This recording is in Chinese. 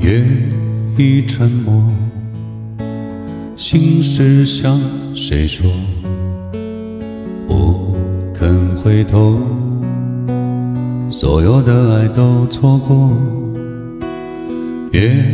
夜已沉默，心事向谁说？不肯回头，所有的爱都错过。别